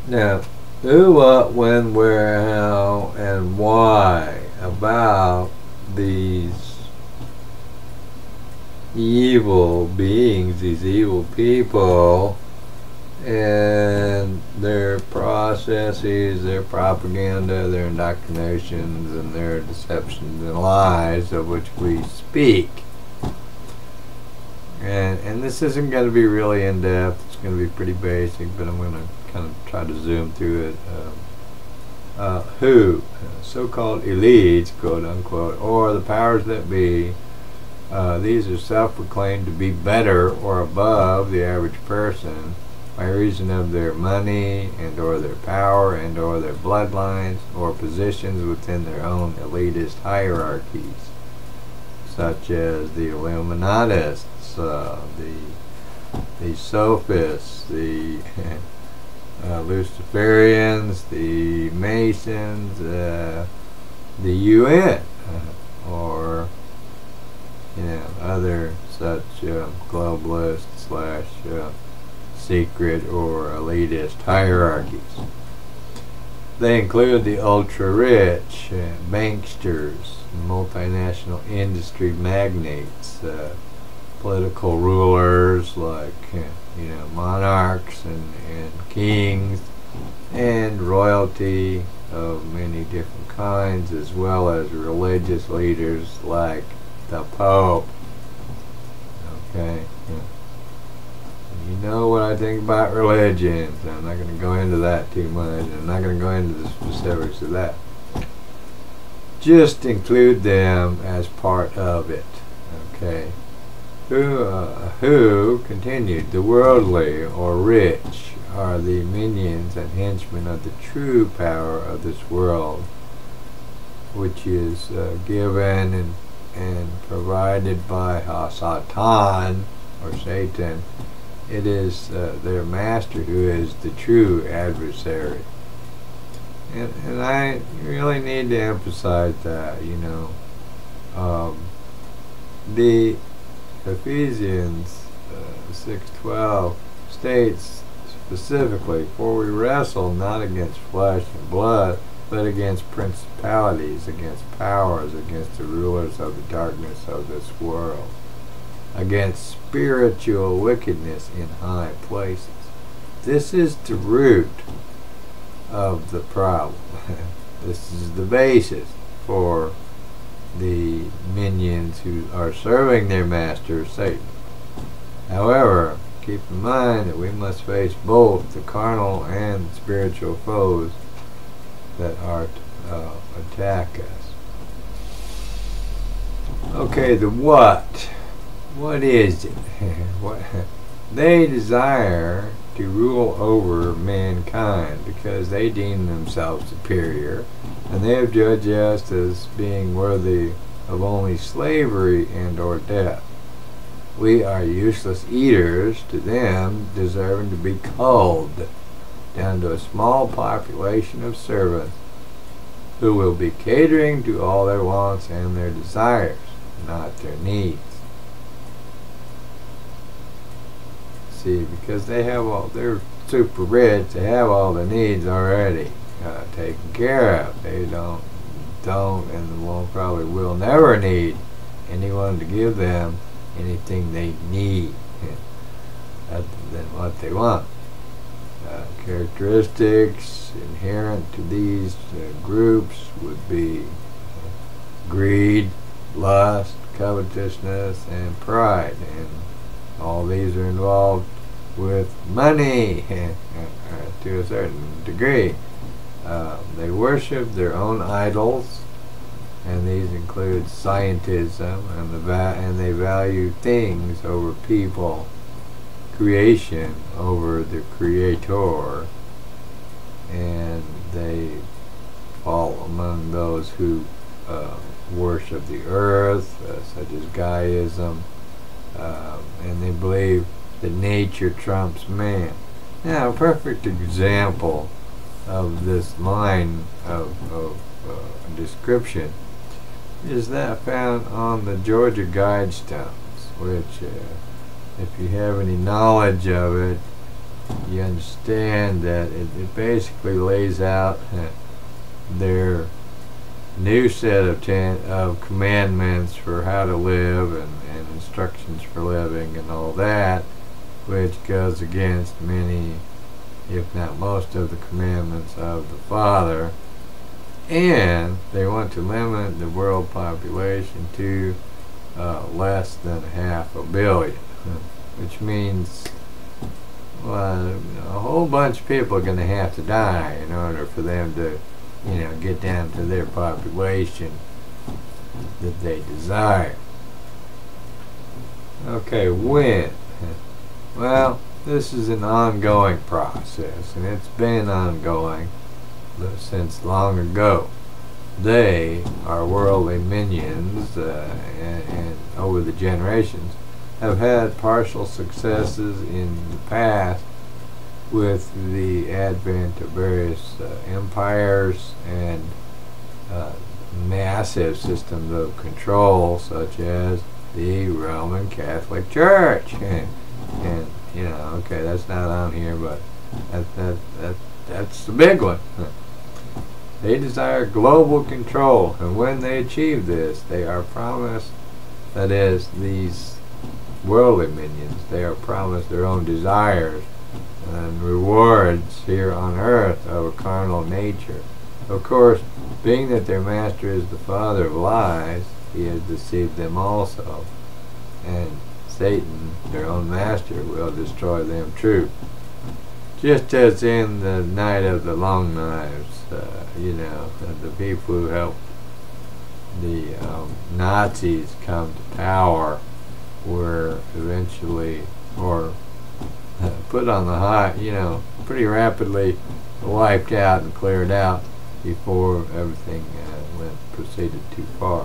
Now, who, what, when, where, how, and why about these evil beings, these evil people, and their processes, their propaganda, their indoctrinations, and their deceptions and lies of which we speak. And this isn't going to be really in-depth. It's going to be pretty basic, but I'm going to kind of try to zoom through it. Who, so-called elites, quote-unquote, or the powers that be, these are self-proclaimed to be better or above the average person by reason of their money and or their power and or their bloodlines or positions within their own elitist hierarchies, such as the Illuminatists, the Sophists, the Luciferians, the Masons, the UN, or other such globalist slash secret or elitist hierarchies. They include the ultra-rich, banksters, multinational industry magnates, political rulers like monarchs and kings, and royalty of many different kinds, as well as religious leaders like the Pope. Okay, you know what I think about religion, so I'm not going to go into that too much. I'm not going to go into the specifics of that. Just include them as part of it. Okay. Who continued, the worldly or rich are the minions and henchmen of the true power of this world, which is given and provided by Satan or Satan. It is their master who is the true adversary. And I really need to emphasize that, the Ephesians 6:12 states specifically, "For we wrestle not against flesh and blood, but against principalities, against powers, against the rulers of the darkness of this world, against spiritual wickedness in high places." This is the root of the problem. This is the basis for the minions who are serving their master, Satan. However, keep in mind that we must face both the carnal and spiritual foes that are to attack us. Okay, the what? What is it? What? They desire to rule over mankind because they deem themselves superior, and they have judged us as being worthy of only slavery and or death. We are useless eaters to them, deserving to be culled down to a small population of servants who will be catering to all their wants and their desires, not their needs. See, because they have they're super rich, they have all their needs already taken care of. They don't and won't, probably will never need anyone to give them anything they need other than what they want. Characteristics inherent to these groups would be greed, lust, covetousness, and pride, and all these are involved with money to a certain degree. They worship their own idols, and these include scientism, and they value things over people, creation over the creator, and they fall among those who worship the earth, such as Gaiaism, and they believe that nature trumps man. Now, a perfect example of this line of description is that found on the Georgia Guidestones, which, if you have any knowledge of it, you understand that it basically lays out their new set of commandments for how to live and instructions for living and all that, which goes against many, if not most, of the commandments of the Father. And they want to limit the world population to less than 500 million, which means, well, a whole bunch of people are going to have to die in order for them to, get down to their population that they desire. Okay, when? Well, this is an ongoing process, and it's been ongoing since long ago. They, our worldly minions, and over the generations, have had partial successes in the past with the advent of various empires and massive systems of control, such as the Roman Catholic Church. And okay, that's not on here, but that's the big one. They desire global control, and when they achieve this, they are promised, that is, these worldly minions, they are promised their own desires and rewards here on earth of a carnal nature. Of course, being that their master is the father of lies, he has deceived them also, and Satan, their own master, will destroy them too. Just as in the night of the long knives, the people who helped the Nazis come to power were eventually, or put on the high, pretty rapidly wiped out and cleared out before everything proceeded too far.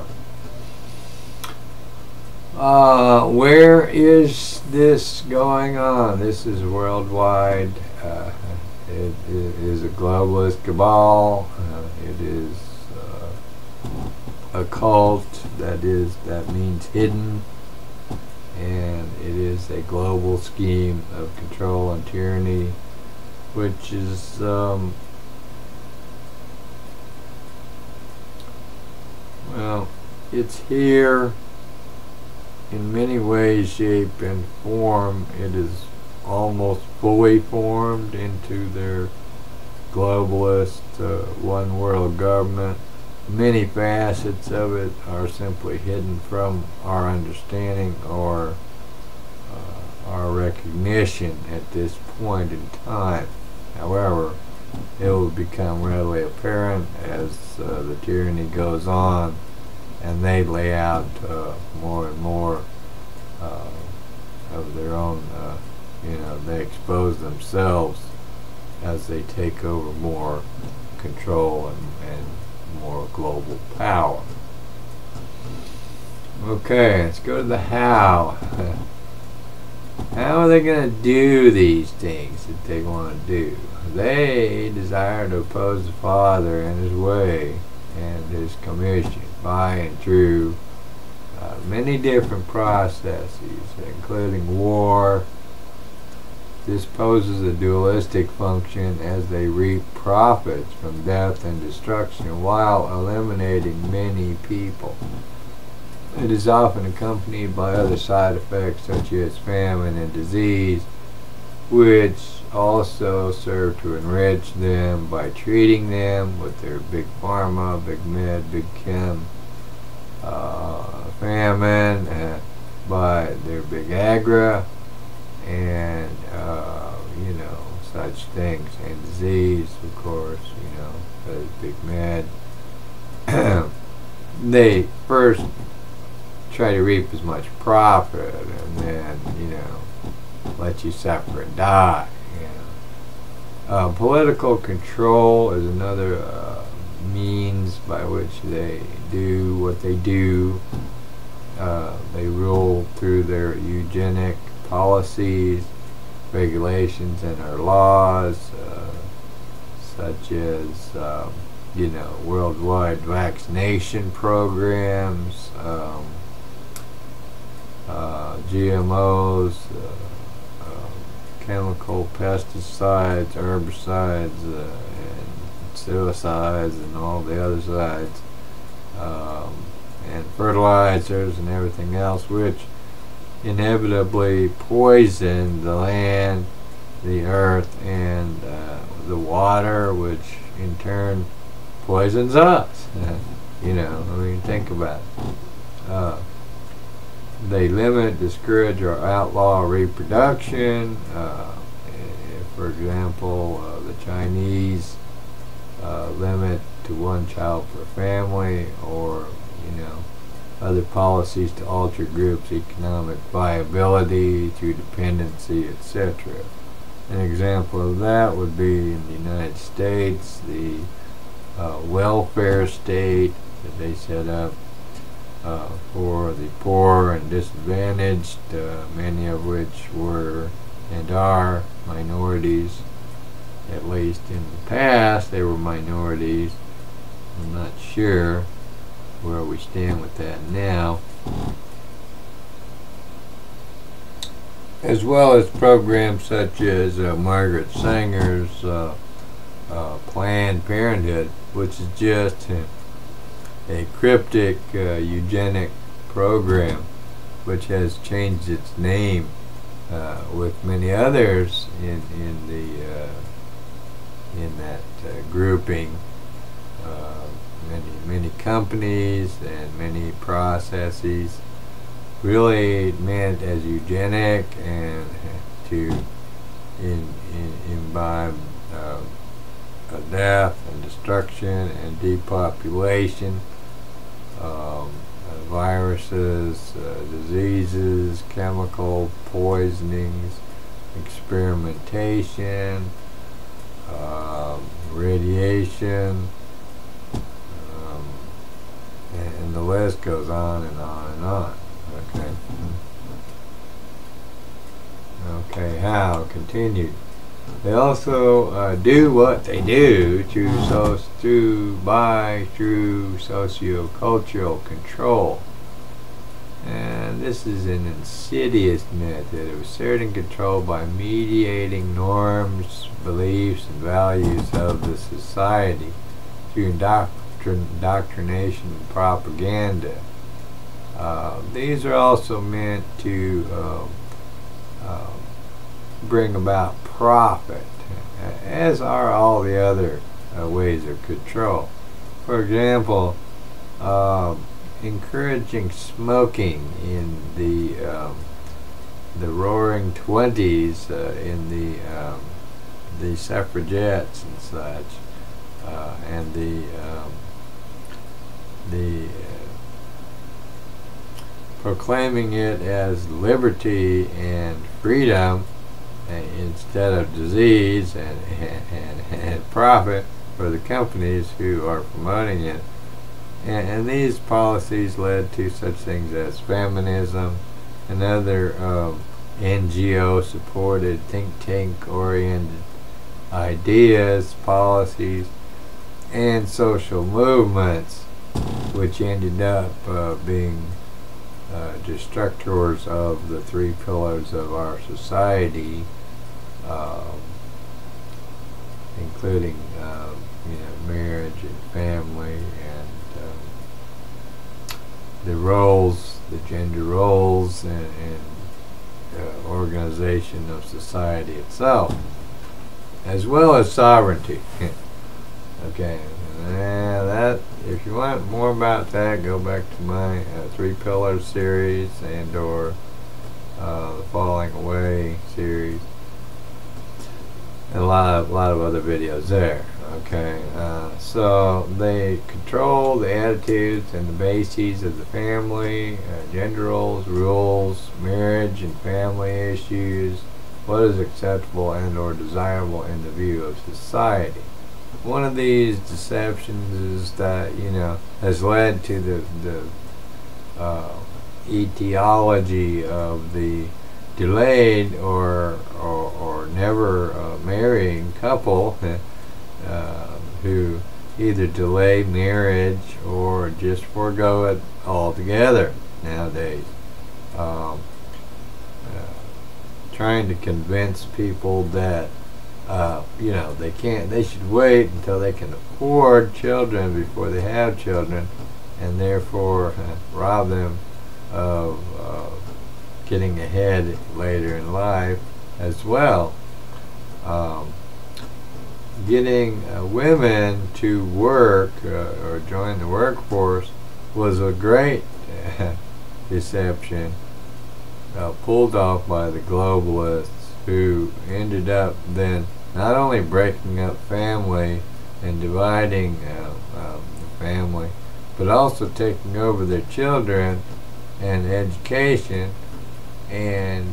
Where is this going on? This is worldwide. It is a globalist cabal. It is a cult. That means hidden, and it is a global scheme of control and tyranny, which is well, it's here in many ways, shape, and form. It is almost fully formed into their globalist one world government. Many facets of it are simply hidden from our understanding or our recognition at this point in time. However, it will become readily apparent as the tyranny goes on, and they lay out more and more of their own, they expose themselves as they take over more control and more global power. Okay, let's go to the how. How are they going to do these things that they want to do? They desire to oppose the Father and His way and His commission by and through many different processes, including war. This poses a dualistic function as they reap profits from death and destruction while eliminating many people. It is often accompanied by other side effects such as famine and disease, which also serve to enrich them by treating them with their big pharma, big med, big chem, famine, by their big agra, and such things, and disease, of course, as big med. They first try to reap as much profit, and then let you suffer and die. Political control is another means by which they do what they do. They rule through their eugenic policies, regulations, and our laws, such as worldwide vaccination programs, GMOs, chemical pesticides, herbicides, and suicides, and all the other sides, and fertilizers and everything else, which inevitably poison the land, the earth, and the water, which in turn poisons us. You know, I mean, think about it. They limit, discourage, or outlaw reproduction. For example, the Chinese limit to one child per family, or, you know, other policies to alter groups' economic viability through dependency, etc. An example of that would be in the United States, the welfare state that they set up for the poor and disadvantaged, many of which were and are minorities. At least in the past, they were minorities. I'm not sure where we stand with that now. As well as programs such as Margaret Sanger's Planned Parenthood, which is just a cryptic eugenic program, which has changed its name with many others in that grouping. Many companies and many processes really meant as eugenic, and to imbibe death and destruction and depopulation, viruses, diseases, chemical poisonings, experimentation, radiation, and the list goes on and on and on. Okay. Okay, how? Continued. They also do what they do through socio-cultural control. And this is an insidious method of asserting control by mediating norms, beliefs, and values of the society through indoctrination and propaganda. These are also meant to bring about profit, as are all the other ways of control. For example, encouraging smoking in the Roaring '20s, in the suffragettes and such, and the proclaiming it as liberty and freedom instead of disease and profit for the companies who are promoting it. And these policies led to such things as feminism and other NGO-supported, think tank-oriented ideas, policies, and social movements, which ended up being destructors of the three pillars of our society, including marriage and family, and the roles, the gender roles, and organization of society itself, as well as sovereignty. Okay, that, if you want more about that, go back to my Three Pillars series and or the Falling Away series, and a lot of other videos there. Okay, so they control the attitudes and the bases of the family, gender roles, rules, marriage and family issues, what is acceptable and or desirable in the view of society. One of these deceptions is that, has led to the etiology of the delayed or never marrying couple who either delay marriage or just forego it altogether nowadays. trying to convince people that they should wait until they can afford children before they have children, and therefore rob them of getting ahead later in life as well. Getting women to work or join the workforce was a great deception, pulled off by the globalists, who ended up then not only breaking up family and dividing the family, but also taking over their children and education, and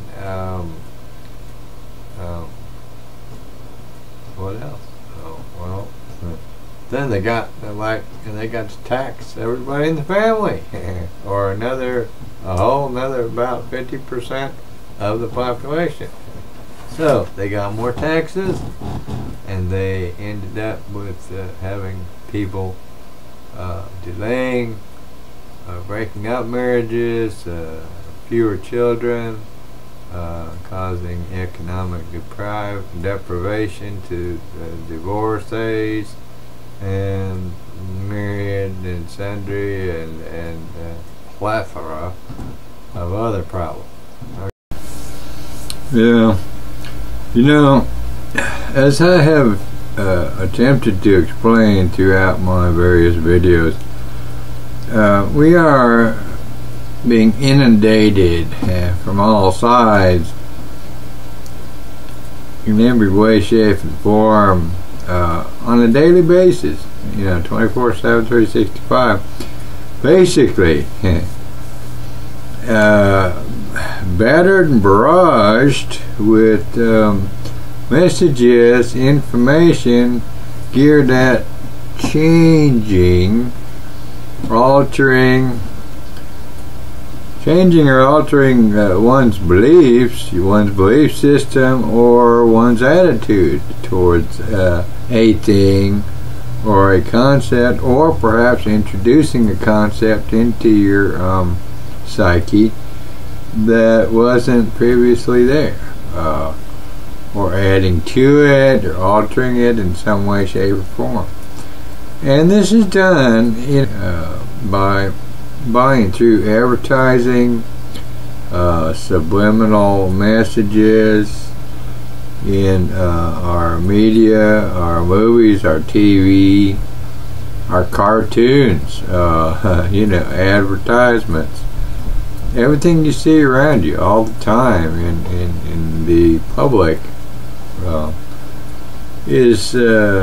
what else? Oh, well, then they got to tax everybody in the family, or a whole another about 50% of the population. So they got more taxes, and they ended up with having people delaying, breaking up marriages, fewer children, causing economic deprivation to divorcees, and myriad and sundry and plethora of other problems. Yeah. As I have attempted to explain throughout my various videos, we are being inundated from all sides in every way, shape, and form on a daily basis, 24/7, 365. Basically, battered and barraged with messages, information geared at changing or altering one's beliefs, one's belief system, or one's attitude towards a thing or a concept, or perhaps introducing a concept into your psyche that wasn't previously there, or adding to it or altering it in some way, shape, or form. And this is done by buying through advertising, subliminal messages in our media, our movies, our TV, our cartoons, advertisements. Everything you see around you all the time in the public is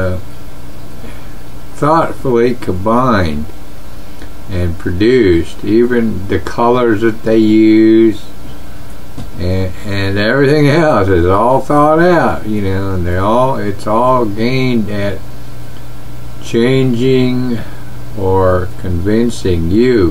thoughtfully combined and produced. Even the colors that they use and everything else is all thought out, and it's all gained at changing or convincing you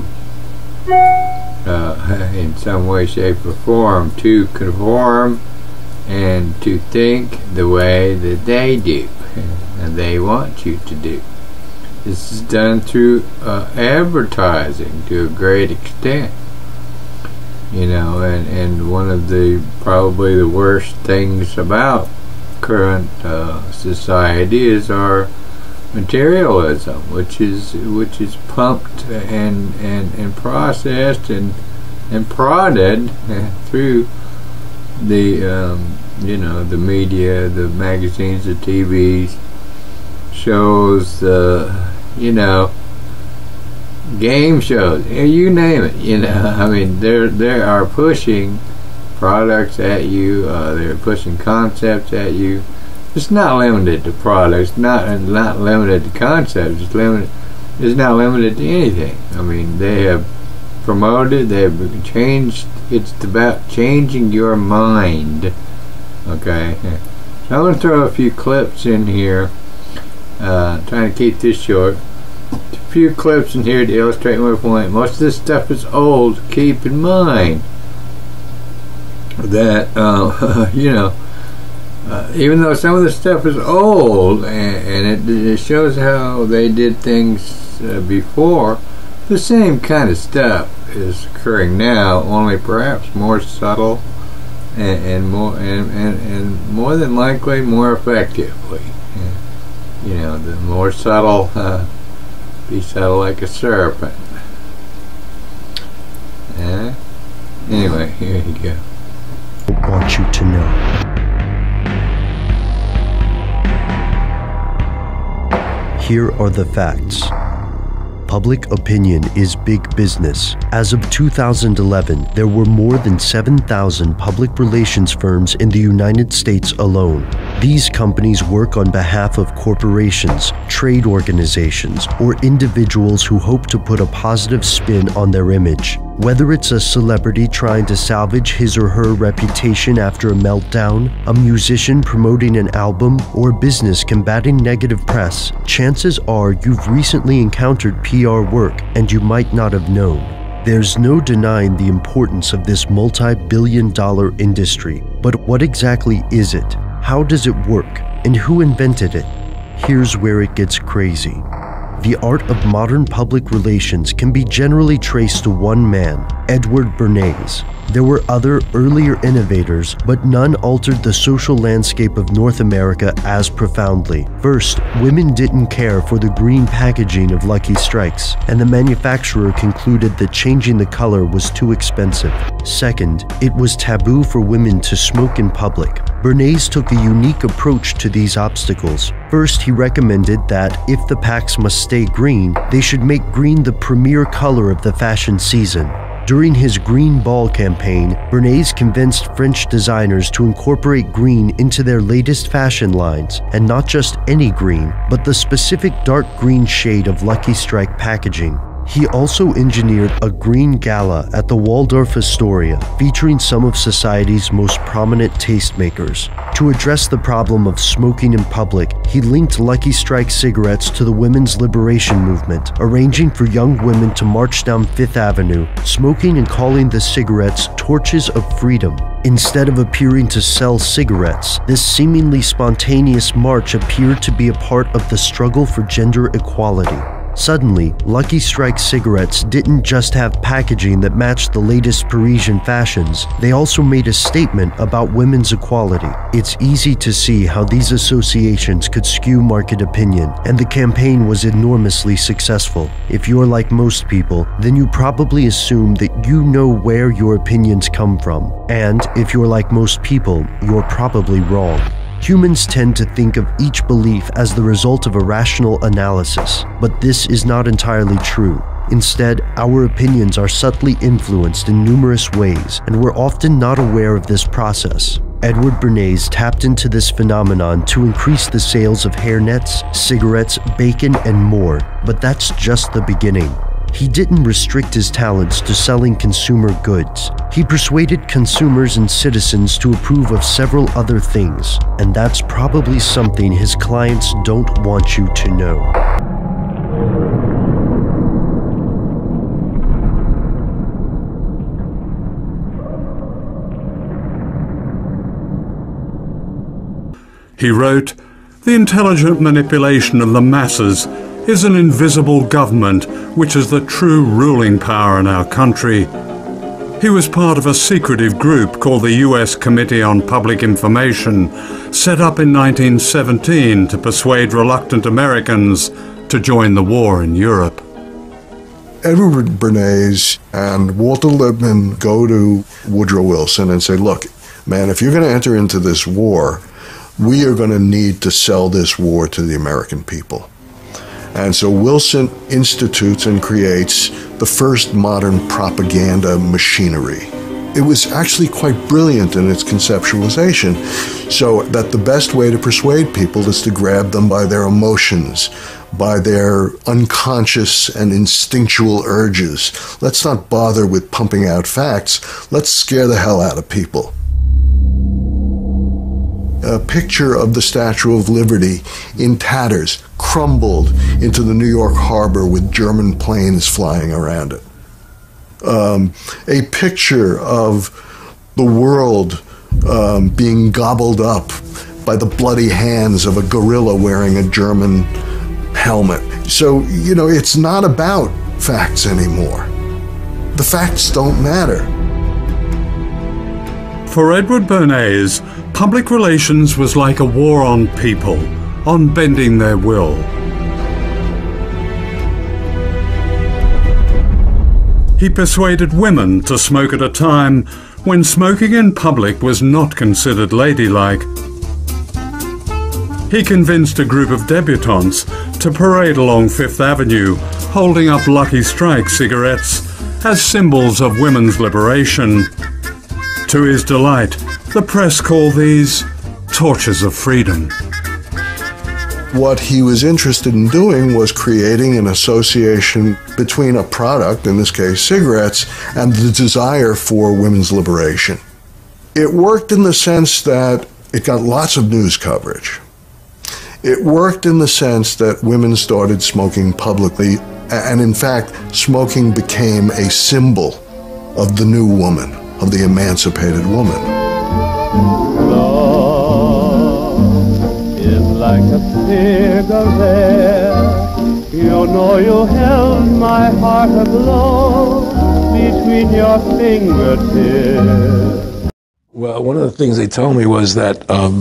in some way, shape, or form to conform and to think the way that they do and they want you to do. This is done through advertising to a great extent, and one of the probably the worst things about current society is our materialism, which is pumped and processed and prodded through the the media, the magazines, the TVs, shows, game shows, you name it. They are pushing products at you. They're pushing concepts at you. It's not limited to products, not limited to concepts. It's not limited to anything. They have promoted, they have changed. It's about changing your mind. Okay, so I'm going to throw a few clips in here, trying to keep this short. A few clips in here to illustrate my point. Most of this stuff is old. Keep in mind that even though some of the stuff is old and it shows how they did things before, the same kind of stuff is occurring now, only perhaps more subtle and more than likely more effectively. You know, the more subtle, be subtle like a serpent. Anyway, here you go. I want you to know. Here are the facts. Public opinion is big business. As of 2011, there were more than 7,000 public relations firms in the United States alone. These companies work on behalf of corporations, trade organizations, or individuals who hope to put a positive spin on their image. Whether it's a celebrity trying to salvage his or her reputation after a meltdown, a musician promoting an album, or a business combating negative press, chances are you've recently encountered PR work and you might not have known. There's no denying the importance of this multi-billion-dollar industry, but what exactly is it? How does it work? And who invented it? Here's where it gets crazy. The art of modern public relations can be generally traced to one man, Edward Bernays. There were other earlier innovators, but none altered the social landscape of North America as profoundly. First, women didn't care for the green packaging of Lucky Strikes, and the manufacturer concluded that changing the color was too expensive. Second, it was taboo for women to smoke in public. Bernays took a unique approach to these obstacles. First, he recommended that if the packs must stay green, they should make green the premier color of the fashion season. During his Green Ball campaign, Bernays convinced French designers to incorporate green into their latest fashion lines, and not just any green, but the specific dark green shade of Lucky Strike packaging. He also engineered a green gala at the Waldorf Astoria, featuring some of society's most prominent tastemakers. To address the problem of smoking in public, he linked Lucky Strike cigarettes to the women's liberation movement, arranging for young women to march down Fifth Avenue, smoking and calling the cigarettes torches of freedom. Instead of appearing to sell cigarettes, this seemingly spontaneous march appeared to be a part of the struggle for gender equality. Suddenly, Lucky Strike cigarettes didn't just have packaging that matched the latest Parisian fashions, they also made a statement about women's equality. It's easy to see how these associations could skew market opinion, and the campaign was enormously successful. If you're like most people, then you probably assume that you know where your opinions come from. And if you're like most people, you're probably wrong. Humans tend to think of each belief as the result of a rational analysis, but this is not entirely true. Instead, our opinions are subtly influenced in numerous ways, and we're often not aware of this process. Edward Bernays tapped into this phenomenon to increase the sales of hairnets, cigarettes, bacon, and more, but that's just the beginning. He didn't restrict his talents to selling consumer goods. He persuaded consumers and citizens to approve of several other things, and that's probably something his clients don't want you to know. He wrote, "The intelligent manipulation of the masses is an invisible government which is the true ruling power in our country." He was part of a secretive group called the U.S. Committee on Public Information, set up in 1917 to persuade reluctant Americans to join the war in Europe. Edward Bernays and Walter Lippmann go to Woodrow Wilson and say, look, man, if you're going to enter into this war, we are going to need to sell this war to the American people. And so Wilson institutes and creates the first modern propaganda machinery. It was actually quite brilliant in its conceptualization, so that the best way to persuade people is to grab them by their emotions, by their unconscious and instinctual urges. Let's not bother with pumping out facts. Let's scare the hell out of people. A picture of the Statue of Liberty in tatters, crumbled into the New York harbor with German planes flying around it. A picture of the world being gobbled up by the bloody hands of a gorilla wearing a German helmet. So, you know, it's not about facts anymore. The facts don't matter. For Edward Bernays, public relations was like a war on people, on bending their will. He persuaded women to smoke at a time when smoking in public was not considered ladylike. He convinced a group of debutantes to parade along Fifth Avenue, holding up Lucky Strike cigarettes as symbols of women's liberation. To his delight, the press called these torches of freedom. What he was interested in doing was creating an association between a product, in this case cigarettes, and the desire for women's liberation. It worked in the sense that it got lots of news coverage. It worked in the sense that women started smoking publicly, and in fact, smoking became a symbol of the new woman, of the emancipated woman. Like a cigarette, you know you held my heart aglow between your fingertips. Well, one of the things they told me was that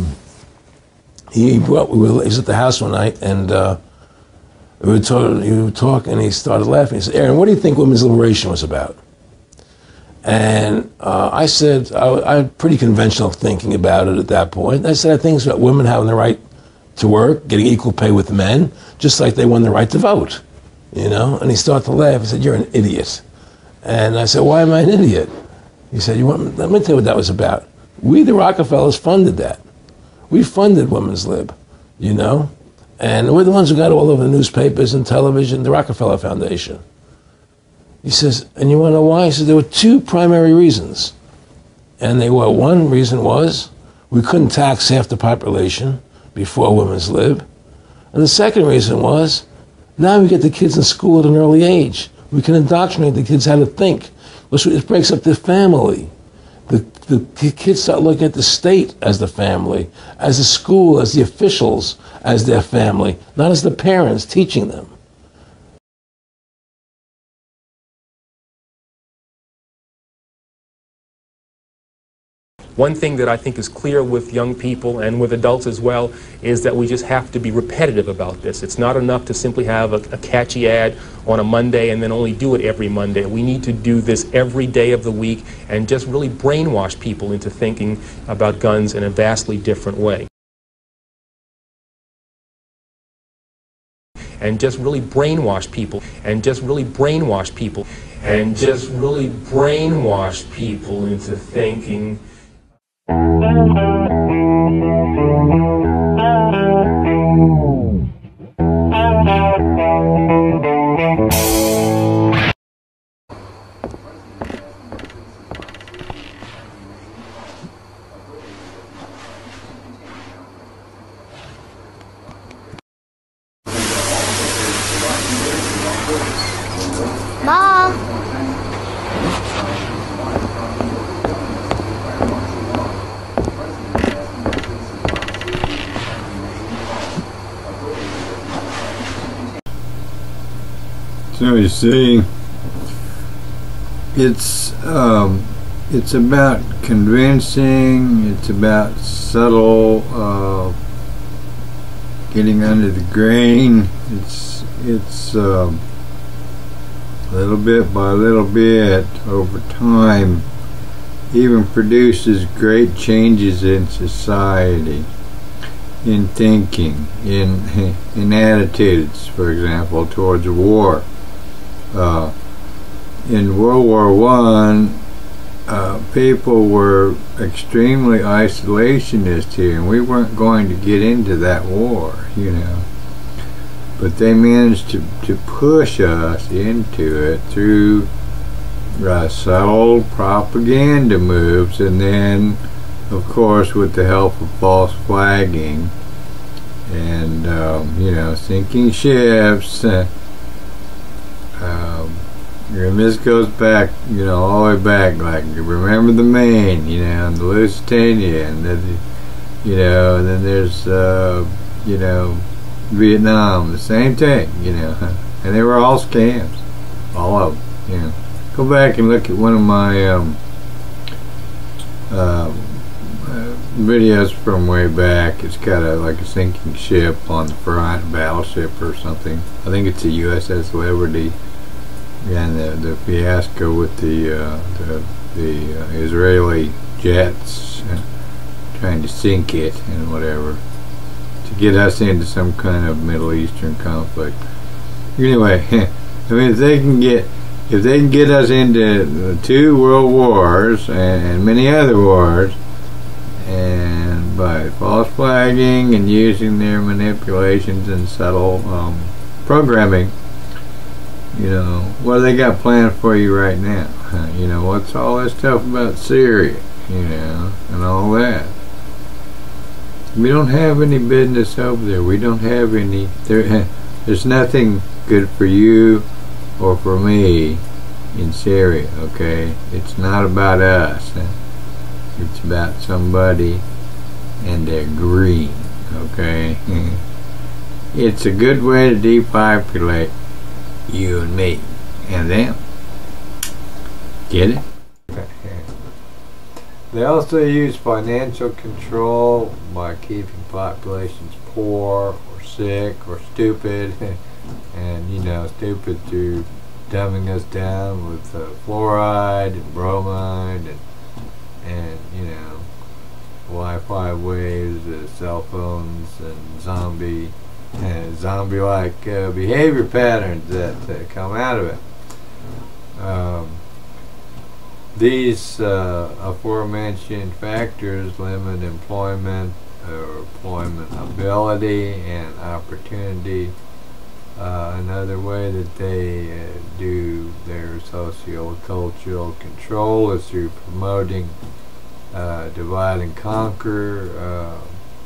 he was at the house one night, and we were talking, and he started laughing. He said, "Aaron, what do you think women's liberation was about?" And I said, I had pretty conventional thinking about it at that point. I said, I think it's about women having the right to work, getting equal pay with men, just like they won the right to vote, you know? And he started to laugh. He said, "You're an idiot." And I said, "Why am I an idiot?" He said, let me tell you what that was about. We, the Rockefellers, funded that. We funded women's lib, you know? And we're the ones who got all over the newspapers and television, the Rockefeller Foundation. He says, "And you want to know why?" He said, "There were two primary reasons. And they were, one reason was we couldn't tax half the population before women's lib. And the second reason was, now we get the kids in school at an early age. We can indoctrinate the kids how to think. It breaks up the family. The kids start looking at the state as the family, as the school, as the officials, as their family, not as the parents teaching them." One thing that I think is clear with young people and with adults as well is that we just have to be repetitive about this. It's not enough to simply have a catchy ad on a Monday and then only do it every Monday. We need to do this every day of the week and just really brainwash people into thinking about guns in a vastly different way. And just really brainwash people, and just really brainwash people, and just really brainwash people into thinking. Mom! So you see, it's about convincing. It's about subtle, getting under the grain. It's little bit by little bit over time, even produces great changes in society, in thinking, in attitudes, for example, towards war. In World War I, people were extremely isolationist here, and we weren't going to get into that war, you know. But they managed to push us into it through subtle propaganda moves, and then, of course, with the help of false flagging and, you know, sinking ships. And this goes back, you know, all the way back, like, remember the Maine, you know, and the Lusitania, and then, you know, and then there's, you know, Vietnam, the same thing, you know, and they were all scams, all of them, you know. Go back and look at one of my videos from way back. It's got like a sinking ship on the front, battleship or something. I think it's a USS Liberty, and the fiasco with the Israeli jets trying to sink it and whatever to get us into some kind of Middle Eastern conflict. Anyway, I mean, if they can get us into 2 world wars and many other wars, and by false flagging and using their manipulations and subtle programming, you know, what do they got planned for you right now? You know, what's all this stuff about Syria, you know, and all that? We don't have any business over there. We don't have any, there's nothing good for you or for me in Syria, okay? It's not about us. It's about somebody and their green, okay? It's a good way to depopulate you and me and them. Get it? They also use financial control by keeping populations poor or sick or stupid, and you know, stupid through dumbing us down with fluoride and bromide and you know, Wi-Fi waves, cell phones, and zombie-like behavior patterns that come out of it. These aforementioned factors limit employment or employmentability and opportunity. Another way that they do their socio-cultural control is through promoting divide and conquer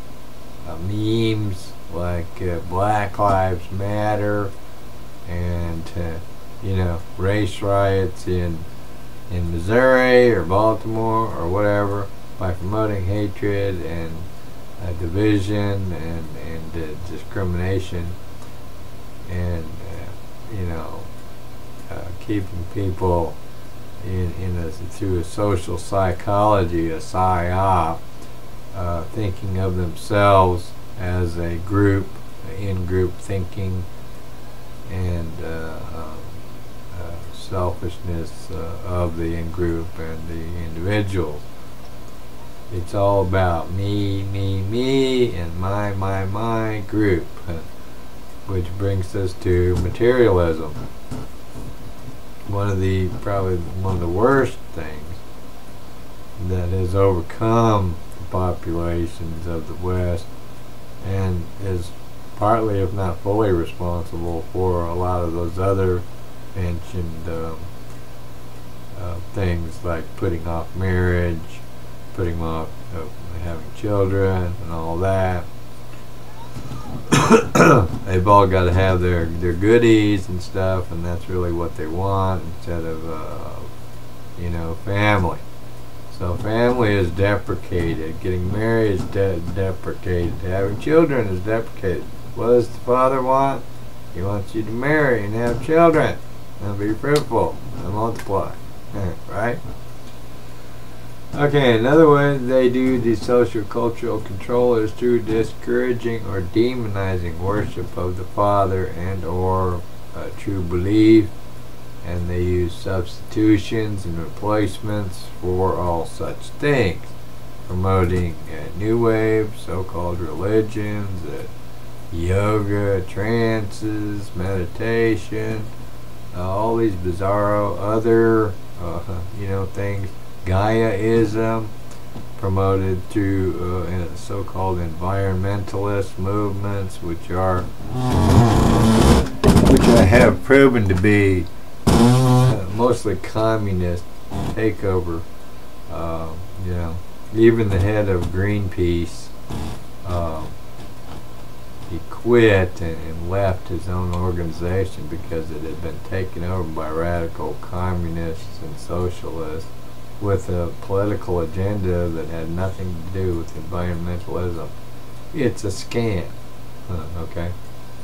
memes like Black Lives Matter and you know, race riots in Missouri or Baltimore or whatever, by promoting hatred and division and discrimination, and you know, keeping people through a social psychology, a psyop, thinking of themselves as a group, in-group thinking, and selfishness of the in-group and the individuals. It's all about me, me, me, and my group, which brings us to materialism. Probably one of the worst things that has overcome the populations of the West and is partly, if not fully, responsible for a lot of those other mentioned things like putting off marriage, putting off having children and all that. They've all got to have their goodies and stuff, and that's really what they want instead of you know, family. So family is deprecated. Getting married is deprecated. Having children is deprecated. What does the Father want? He wants you to marry and have children and be fruitful and multiply. Right? Okay, another way they do the social cultural control is through discouraging or demonizing worship of the Father and or true belief, and they use substitutions and replacements for all such things, promoting new wave so-called religions, yoga, trances, meditation, all these bizarro other you know, things. Gaiaism, promoted through so-called environmentalist movements, which I have proven to be mostly communist takeover. You know, even the head of Greenpeace, he quit and left his own organization because it had been taken over by radical communists and socialists with a political agenda that had nothing to do with environmentalism. It's a scam. Okay.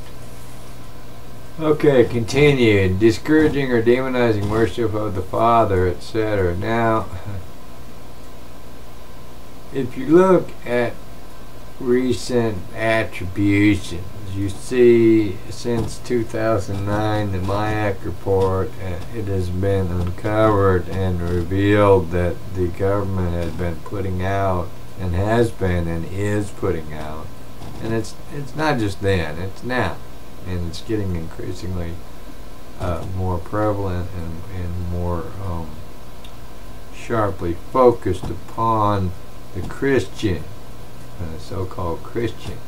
Okay, continue. Discouraging or demonizing worship of the Father, etc. Now, if you look at recent attributions, you see since 2009, the MIAC report, it has been uncovered and revealed that the government has been putting out, and has been and is putting out, and it's not just then, it's now, and it's getting increasingly more prevalent and more sharply focused upon the Christian, so-called Christian.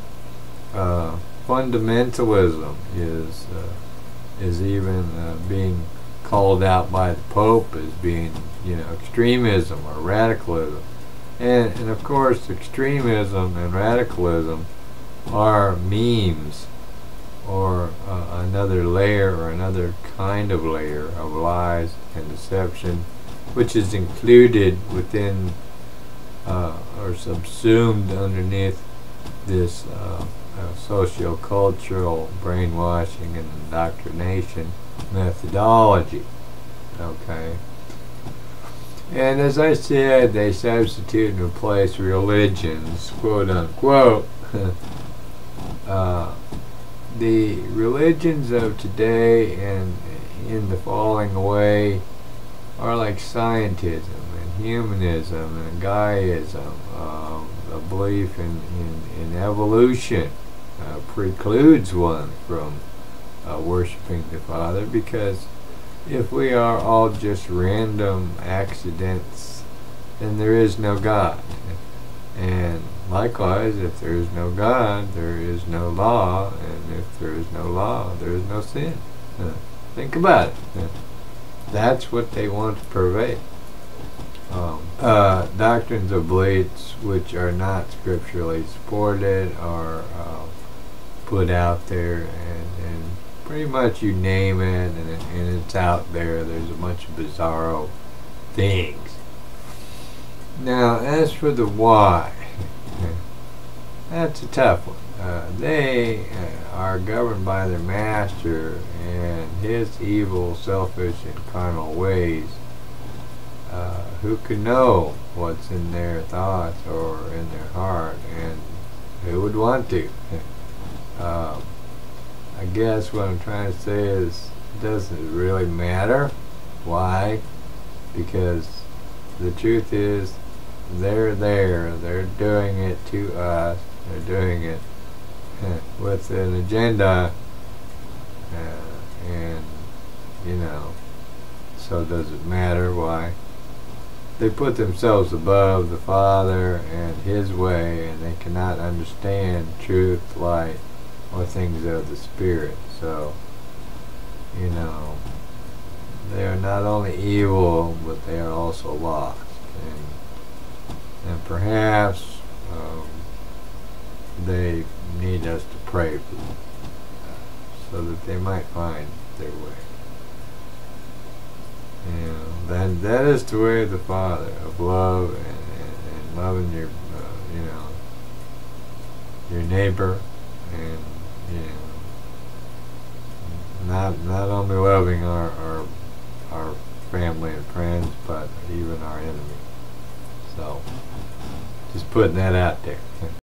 Fundamentalism is even being called out by the Pope as being, extremism or radicalism, and of course extremism and radicalism are memes, or another layer or another kind of layer of lies and deception, which is included within or subsumed underneath this socio-cultural brainwashing and indoctrination methodology. Okay? And as I said, they substitute and replace religions, quote unquote. The religions of today and in the falling away are like scientism and humanism and Gaiaism. A belief in evolution precludes one from worshiping the Father, because if we are all just random accidents, then there is no God. And likewise, if there is no God, there is no law, and if there is no law, there is no sin. Think about it. That's what they want to pervade. Doctrines of beliefs which are not scripturally supported are put out there, and pretty much you name it, and it's out there. There's a bunch of bizarro things. Now, as for the why, that's a tough one. They are governed by their master and his evil, selfish, and carnal ways. Who can know what's in their thoughts or in their heart, and who would want to? I guess what I'm trying to say is, it doesn't really matter. Why? Because the truth is, they're there, they're doing it to us, they're doing it with an agenda, and so does it matter? Why? They put themselves above the Father and His way, and they cannot understand truth, light, or things of the Spirit. So, they are not only evil, but they are also lost. And perhaps they need us to pray for them, so that they might find their way. That is the way of the Father, of love and loving your your neighbor, and not only loving our family and friends, but even our enemies. So, just putting that out there.